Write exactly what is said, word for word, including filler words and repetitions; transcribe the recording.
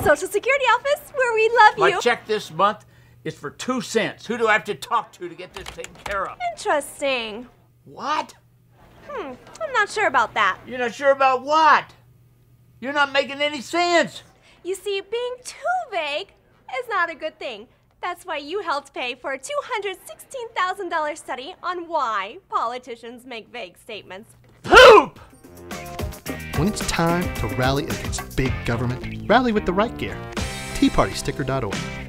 Social Security office, where we love My you. My check this month is for two cents. Who do I have to talk to to get this taken care of? Interesting. What? Hmm, I'm not sure about that. You're not sure about what? You're not making any sense. You see, being too vague is not a good thing. That's why you helped pay for a two hundred sixteen thousand dollars study on why politicians make vague statements. Poop! When it's time to rally against big government, rally with the right gear. tea party sticker dot org